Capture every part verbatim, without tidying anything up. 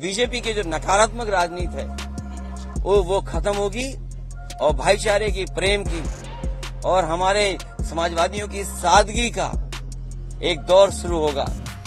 BJP के जो नकारात्मक राजनीति है वो वो खत्म होगी और भाईचारे की, प्रेम की और हमारे समाजवादियों की सादगी का एक दौर शुरू होगा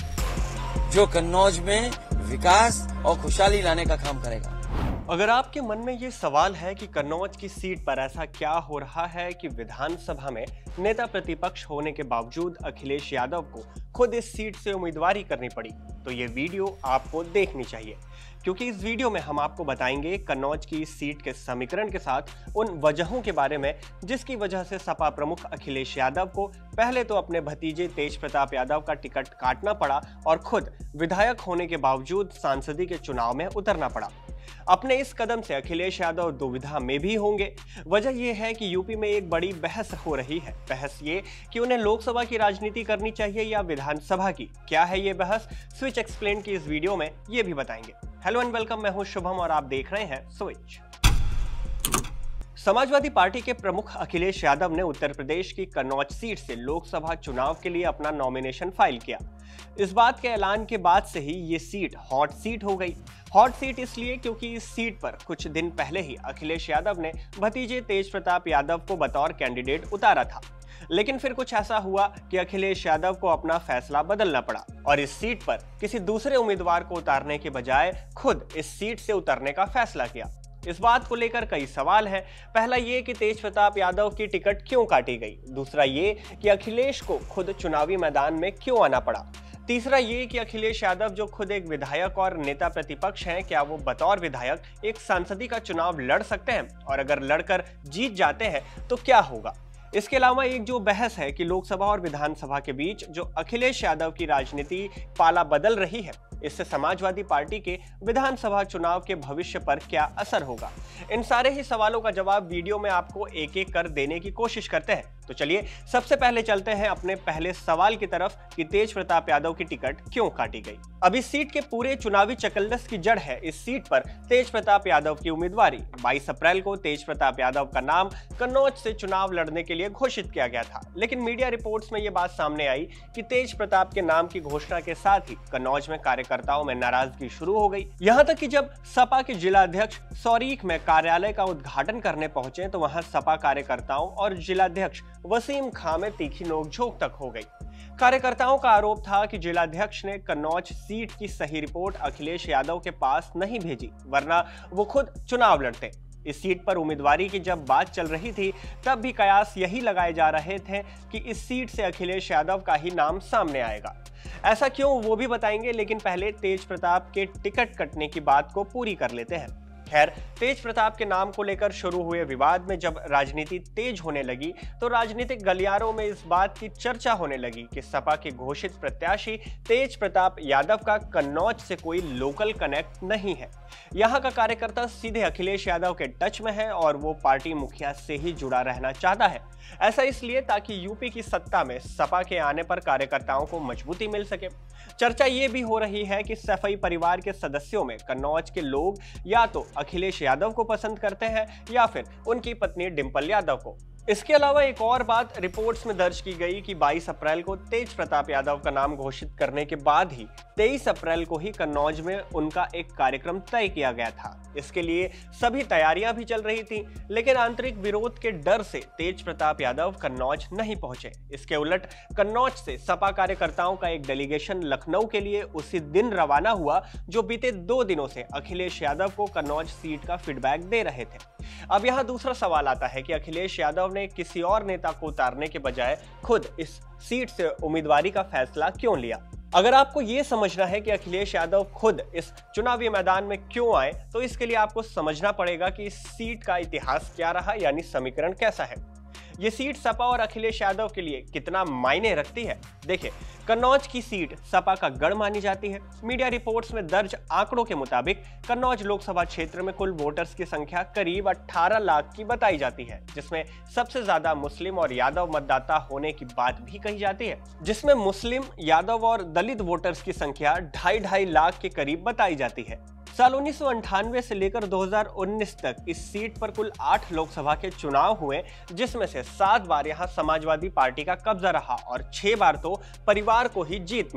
जो कन्नौज में विकास और खुशहाली लाने का काम करेगा। अगर आपके मन में ये सवाल है कि कन्नौज की सीट पर ऐसा क्या हो रहा है कि विधानसभा में नेता प्रतिपक्ष होने के बावजूद अखिलेश यादव को खुद इस सीट से उम्मीदवारी करनी पड़ी, तो ये वीडियो आपको देखनी चाहिए, क्योंकि इस वीडियो में हम आपको बताएंगे कन्नौज की इस सीट के समीकरण के साथ उन वजहों के बारे में जिसकी वजह से सपा प्रमुख अखिलेश यादव को पहले तो अपने भतीजे तेज प्रताप यादव का टिकट काटना पड़ा और खुद विधायक होने के बावजूद सांसदी के चुनाव में उतरना पड़ा। अपने इस कदम से अखिलेश यादव दुविधा में भी होंगे। वजह यह है कि यूपी में एक बड़ी बहस हो रही है। बहस ये कि उन्हें लोकसभा की राजनीति करनी चाहिए या विधानसभा की। क्या है ये बहस? स्विच एक्सप्लेन की इस वीडियो में ये भी बताएंगे। हेलो एंड वेलकम, मैं हूं शुभम और आप देख रहे हैं स्विच। समाजवादी पार्टी के प्रमुख अखिलेश यादव ने उत्तर प्रदेश की कन्नौज सीट से लोकसभा चुनाव के लिए अपना नॉमिनेशन फाइल किया। इस बात के ऐलान के बाद से ही ये सीट हॉट सीट हो गई। हॉट सीट इसलिए क्योंकि इस सीट पर कुछ दिन पहले ही अखिलेश यादव ने भतीजे तेज प्रताप यादव को बतौर कैंडिडेट उतारा था, लेकिन फिर कुछ ऐसा हुआ कि अखिलेश यादव को अपना फैसला बदलना पड़ा और इस सीट पर किसी दूसरे उम्मीदवार को उतारने के बजाय खुद इस सीट से उतरने का फैसला किया। इस बात को लेकर कई सवाल हैं। पहला ये कि तेज प्रताप यादव की टिकट क्यों काटी गई, दूसरा ये कि अखिलेश को खुद चुनावी मैदान में क्यों आना पड़ा, तीसरा ये कि अखिलेश यादव जो खुद एक विधायक और नेता प्रतिपक्ष हैं, क्या वो बतौर विधायक एक सांसदी का चुनाव लड़ सकते हैं और अगर लड़कर जीत जाते हैं तो क्या होगा। इसके अलावा एक जो बहस है कि लोकसभा और विधानसभा के बीच जो अखिलेश यादव की राजनीति पाला बदल रही है, इससे समाजवादी पार्टी के विधानसभा चुनाव के भविष्य पर क्या असर होगा। इन सारे ही सवालों का जवाब वीडियो में आपको एक एक कर देने की कोशिश करते हैं। तो चलिए सबसे पहले चलते हैं अपने पहले सवाल की तरफ कि तेज प्रताप यादव की टिकट क्यों काटी गई। अब इस सीट के पूरे चुनावी चकल्लस की जड़ है इस सीट पर तेज प्रताप यादव की उम्मीदवारी। बाईस अप्रैल को तेज प्रताप यादव का नाम कन्नौज से चुनाव लड़ने के लिए घोषित किया गया था, लेकिन मीडिया रिपोर्ट्स में यह बात सामने आई कि तेज प्रताप के नाम की घोषणा के साथ ही कन्नौज में कार्यकर्ताओं में नाराजगी शुरू हो गई। यहां तक कि जब सपा के जिलाध्यक्ष सौरीख में कार्यालय का उद्घाटन करने पहुंचे तो वहां सपा कार्यकर्ताओं और जिलाध्यक्ष वसीम खां में तीखी नोकझोंक तक हो गई। कार्यकर्ताओं का आरोप था कि जिलाध्यक्ष ने कन्नौज सीट की सही रिपोर्ट अखिलेश यादव के पास नहीं भेजी, वरना वो खुद चुनाव लड़ते। इस सीट पर उम्मीदवारी की जब बात चल रही थी तब भी कयास यही लगाए जा रहे थे कि इस सीट से अखिलेश यादव का ही नाम सामने आएगा। ऐसा क्यों वो भी बताएंगे, लेकिन पहले तेज प्रताप के टिकट कटने की बात को पूरी कर लेते हैं। खैर, तेज प्रताप के नाम को लेकर शुरू हुए विवाद में जब राजनीति तेज होने लगी तो राजनीतिक गलियारों में इस बात की चर्चा होने लगी कि सपा के घोषित प्रत्याशी तेज प्रताप यादव का कन्नौज से कोई लोकल कनेक्ट नहीं है। यहाँ का कार्यकर्ता सीधे अखिलेश यादव के टच में है और वो पार्टी मुखिया से ही जुड़ा रहना चाहता है। ऐसा इसलिए ताकि यूपी की सत्ता में सपा के आने पर कार्यकर्ताओं को मजबूती मिल सके। चर्चा ये भी हो रही है कि सफाई परिवार के सदस्यों में कन्नौज के लोग या तो अखिलेश यादव को पसंद करते हैं या फिर उनकी पत्नी डिंपल यादव को। इसके अलावा एक और बात रिपोर्ट्स में दर्ज की गई कि बाईस अप्रैल को तेज प्रताप यादव का नाम घोषित करने के बाद ही तेईस अप्रैल को ही कन्नौज में उनका एक कार्यक्रम तय किया गया था। इसके लिए सभी तैयारियां भी चल रही थी, लेकिन आंतरिक विरोध के डर से तेज प्रताप यादव कन्नौज नहीं पहुंचे। इसके उलट कन्नौज से सपा कार्यकर्ताओं का एक डेलीगेशन लखनऊ के लिए उसी दिन रवाना हुआ, जो बीते दो दिनों से अखिलेश यादव को कन्नौज सीट का फीडबैक दे रहे थे। अब यहाँ दूसरा सवाल आता है कि अखिलेश यादव ने किसी और नेता को उतारने के बजाय खुद इस सीट से उम्मीदवारी का फैसला क्यों लिया। अगर आपको यह समझना है कि अखिलेश यादव खुद इस चुनावी मैदान में क्यों आए, तो इसके लिए आपको समझना पड़ेगा कि इस सीट का इतिहास क्या रहा, यानी समीकरण कैसा है। ये सीट सपा और अखिलेश यादव के लिए कितना मायने रखती है। देखिए, कन्नौज की सीट सपा का गढ़ मानी जाती है। मीडिया रिपोर्ट्स में दर्ज आंकड़ों के मुताबिक कन्नौज लोकसभा क्षेत्र में कुल वोटर्स की संख्या करीब अठारह लाख की बताई जाती है, जिसमें सबसे ज्यादा मुस्लिम और यादव मतदाता होने की बात भी कही जाती है, जिसमें मुस्लिम, यादव और दलित वोटर्स की संख्या ढाई ढाई लाख के करीब बताई जाती है। साल उन्नीस सौ अंठानवे से लेकर दो हज़ार उन्नीस तक इस सीट पर कुल आठ लोकसभा के चुनाव हुए, जिसमें से सात बार यहां समाजवादी पार्टी का कब्जा रहा और छह बार तो परिवार को ही जीत मिली।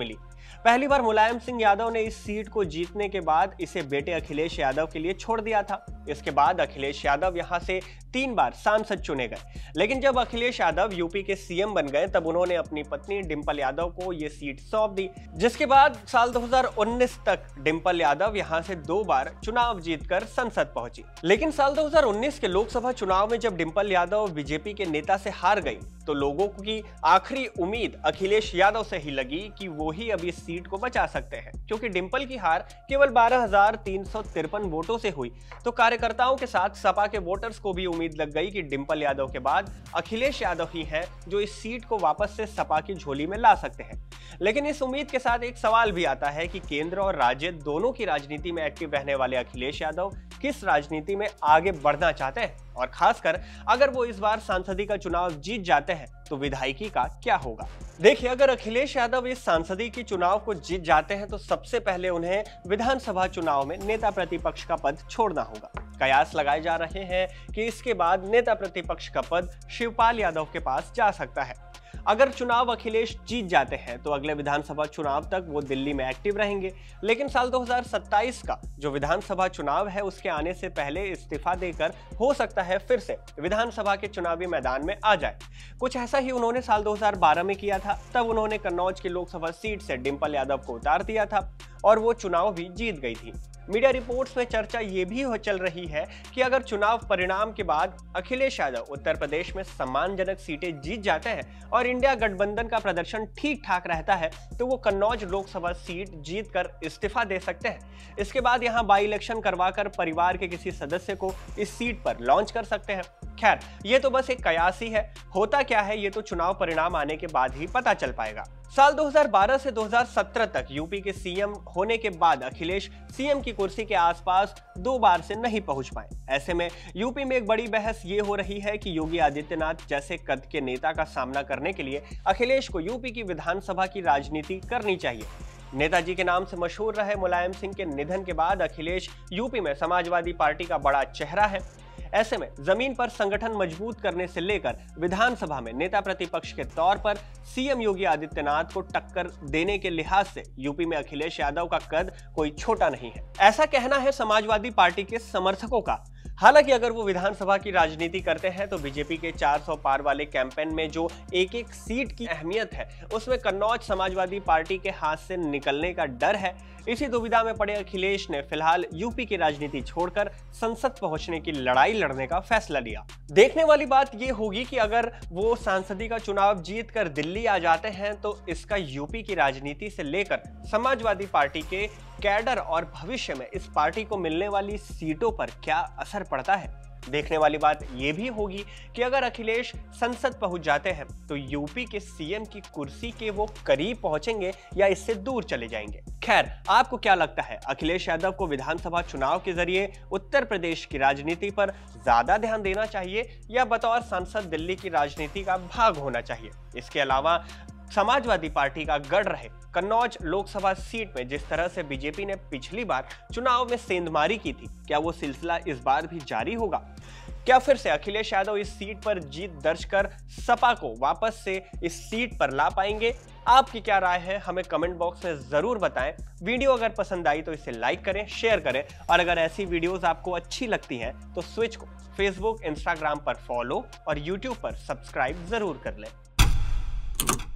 पहली बार मुलायम सिंह यादव ने इस सीट को जीतने के बाद इसे बेटे अखिलेश यादव के लिए छोड़ दिया था। इसके बाद अखिलेश यादव यहां से तीन बार सांसद चुने गए, लेकिन जब अखिलेश यादव यूपी के सीएम बन गए तब उन्होंने अपनी पत्नी डिंपल यादव को यह सीट सौंप दी, जिसके बाद साल दो हज़ार उन्नीस तक डिंपल यादव यहां से दो बार चुनाव जीतकर संसद पहुंची। लेकिन साल दो हज़ार उन्नीस के लोकसभा चुनाव में जब डिंपल यादव बीजेपी के नेता से हार गई तो लोगों की आखिरी उम्मीद अखिलेश यादव से ही लगी कि वो ही अब इस सीट को बचा सकते हैं, क्योंकि डिंपल की हार केवल बारह हज़ार तीन सौ तिरपन वोटों से हुई। तो कार्यकर्ताओं के साथ सपा के वोटर्स को भी उम्मीद लग गई कि डिंपल यादव के बाद अखिलेश यादव ही हैं जो इस सीट को वापस से सपा की झोली में ला सकते हैं। लेकिन इस उम्मीद के साथ एक सवाल भी आता है कि केंद्र और राज्य दोनों की राजनीति में एक्टिव रहने वाले अखिलेश यादव किस राजनीति में आगे बढ़ना चाहते हैं, और खासकर अगर वो इस बार सांसदी का चुनाव जीत जाते हैं तो विधायकी का क्या होगा। देखिए, अगर अखिलेश यादव इस सांसदी की चुनाव को जीत जाते हैं तो सबसे पहले उन्हें विधानसभा चुनाव में नेता प्रतिपक्ष का पद छोड़ना होगा। कयास लगाए जा रहे हैं कि इसके बाद नेता प्रतिपक्ष का पद शिवपाल यादव के पास जा सकता है। अगर चुनाव अखिलेश जीत जाते हैं तो अगले विधानसभा चुनाव तक वो दिल्ली में एक्टिव रहेंगे, लेकिन साल दो हज़ार सत्ताईस का जो विधानसभा चुनाव है उसके आने से पहले इस्तीफा देकर हो सकता है फिर से विधानसभा के चुनावी मैदान में आ जाए। कुछ ऐसा ही उन्होंने साल दो हज़ार बारह में किया था। तब उन्होंने कन्नौज की लोकसभा सीट से डिंपल यादव को उतार दिया था और वो चुनाव भी जीत गई थी। मीडिया रिपोर्ट्स में चर्चा ये भी हो चल रही है कि अगर चुनाव परिणाम के बाद अखिलेश यादव उत्तर प्रदेश में सम्मानजनक सीटें जीत जाते हैं और इंडिया गठबंधन का प्रदर्शन ठीक ठाक रहता है तो वो कन्नौज लोकसभा सीट जीतकर इस्तीफा दे सकते हैं। इसके बाद यहां बाई इलेक्शन करवाकर परिवार के किसी सदस्य को इस सीट पर लॉन्च कर सकते हैं। खैर, ये तो बस एक कयास ही है, होता क्या है ये तो चुनाव परिणाम आने के बाद ही पता चल पाएगा। साल दो हज़ार बारह से दो हज़ार सत्रह तक यूपी के सीएम होने के बाद अखिलेश सीएम की कुर्सी के आसपास दो बार से नहीं पहुंच पाए। ऐसे में यूपी में एक बड़ी बहस ये हो रही है कि योगी आदित्यनाथ जैसे कद के नेता का सामना करने के लिए अखिलेश को यूपी की विधानसभा की राजनीति करनी चाहिए। नेताजी के नाम से मशहूर रहे मुलायम सिंह के निधन के बाद अखिलेश यूपी में समाजवादी पार्टी का बड़ा चेहरा है। ऐसे में जमीन पर संगठन मजबूत करने से लेकर विधानसभा में नेता प्रतिपक्ष के तौर पर सीएम योगी आदित्यनाथ को टक्कर देने के लिहाज से यूपी में अखिलेश यादव का कद कोई छोटा नहीं है, ऐसा कहना है समाजवादी पार्टी के समर्थकों का। हालांकि अगर वो विधानसभा की राजनीति करते हैं तो बीजेपी के चार सौ पार वाले कैंपेन में जो एक एक सीट की अहमियत है उसमें कन्नौज समाजवादी पार्टी के हाथ से निकलने का डर है। इसी दुविधा में पड़े अखिलेश ने फिलहाल यूपी की राजनीति छोड़कर संसद पहुंचने की लड़ाई लड़ने का फैसला लिया। देखने वाली बात यह होगी कि अगर वो सांसदी का चुनाव जीतकर दिल्ली आ जाते हैं तो इसका यूपी की राजनीति से लेकर समाजवादी पार्टी के कैडर और भविष्य में इस पार्टी को मिलने वाली सीटों पर क्या असर पड़ता है। देखने वाली बात यह भी होगी कि अगर अखिलेश संसद पहुंच जाते हैं तो यूपी के सीएम की कुर्सी के वो करीब पहुंचेंगे या इससे दूर चले जाएंगे। खैर, आपको क्या लगता है, अखिलेश यादव को विधानसभा चुनाव के जरिए उत्तर प्रदेश की राजनीति पर ज्यादा ध्यान देना चाहिए या बतौर सांसद दिल्ली की राजनीति का भाग होना चाहिए? इसके अलावा समाजवादी पार्टी का गढ़ रहे कन्नौज लोकसभा सीट में जिस तरह से बीजेपी ने पिछली बार चुनाव में सेंधमारी की थी, क्या वो सिलसिला इस बार भी जारी होगा? क्या फिर से अखिलेश यादव इस सीट पर जीत दर्ज कर सपा को वापस से इस सीट पर ला पाएंगे? आपकी क्या राय है, हमें कमेंट बॉक्स में जरूर बताएं। वीडियो अगर पसंद आई तो इसे लाइक करें, शेयर करें, और अगर ऐसी वीडियोस आपको अच्छी लगती हैं तो स्विच को फेसबुक, इंस्टाग्राम पर फॉलो और यूट्यूब पर सब्सक्राइब जरूर कर लें।